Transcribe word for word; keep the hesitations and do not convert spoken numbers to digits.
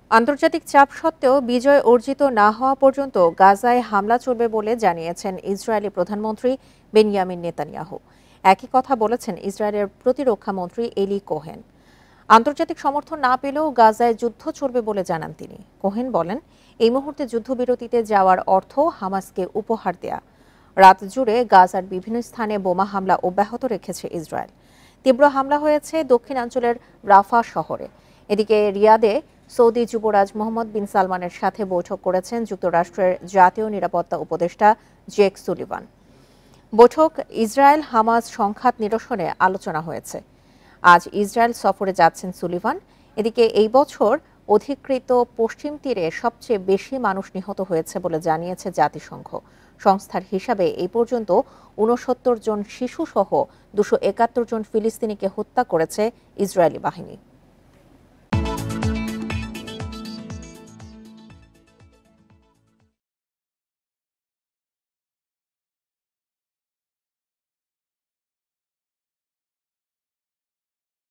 আন্তর্জাতিক চাপ সত্ত্বেও বিজয় অর্জিত না হওয়া পর্যন্ত গাজায় হামলা চলবে বলে জানিয়েছেন ইসরায়েলি প্রধানমন্ত্রী বেনিয়ামিন নেতানিয়াহু। একই কথা বলেছেন ইসরায়েলের প্রতিরক্ষা মন্ত্রী এলি কোহেন। আন্তর্জাতিক সমর্থন না পেলেও গাজায় যুদ্ধ চলবে বলে জানান তিনি। কোহেন বলেন, এই মুহূর্তে যুদ্ধবিরতিতে যাওয়ার অর্থ হামাসকে উপহার দেয়া। রাত জুড়ে গাজার বিভিন্ন স্থানে বোমা হামলা অব্যাহত রেখেছে ইসরায়েল। তীব্র হামলা হয়েছে দক্ষিণাঞ্চলের রাফা শহরে। এদিকে রিয়াদে সৌদি যুবরাজ মোহাম্মদ বিন সালমানের সাথে বৈঠক করেছেন যুক্তরাষ্ট্রের জাতীয় নিরাপত্তা উপদেষ্টা জেক সুলিভান। বৈঠক ইসরায়েল হামাস সংঘাত নিরসনে আলোচনা হয়েছে। আজ ইসরায়েল সফরে যাচ্ছেন সুলিভান। এদিকে এই বছর অধিকৃত পশ্চিম তীরে সবচেয়ে বেশি মানুষ নিহত হয়েছে বলে জানিয়েছে জাতিসংঘ। সংস্থার হিসাবে এই পর্যন্ত ঊনসত্তর জন শিশু সহ দুশো একাত্তর জন ফিলিস্তিনিকে হত্যা করেছে ইসরায়েলি বাহিনী।